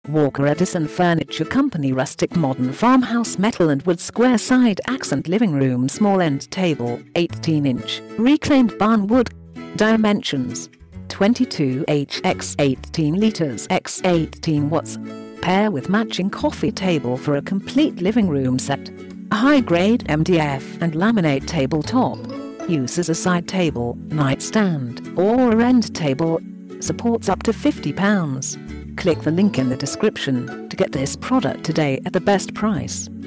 Walker Edison Furniture Company Rustic Modern Farmhouse Metal and Wood Square Side Accent Living Room Small End Table 18-inch Reclaimed Barn Wood. Dimensions 22 x 18 liters x 18 watts. Pair with matching coffee table for a complete living room set. High-grade MDF and laminate tabletop. Use as a side table, nightstand, or a end table. Supports up to 50 pounds. Click the link in the description to get this product today at the best price.